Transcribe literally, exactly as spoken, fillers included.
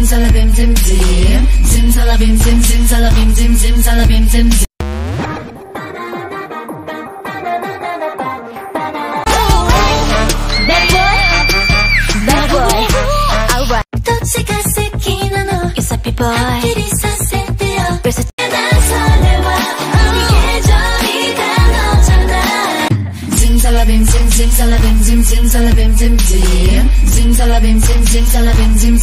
zimsalabim zim zim, zimsalabim zim zimsalabim zim zimsalabim zim zim. Bad boy, bad boy, alright. 터치가 새끼나 너, you sappy boy. 길이 사세요. 그래서 난 설레와 우리 계절이 다 너잖아. Zimsalabim zim zimsalabim zim zimsalabim zim zim, zimsalabim zim zimsalabim zim.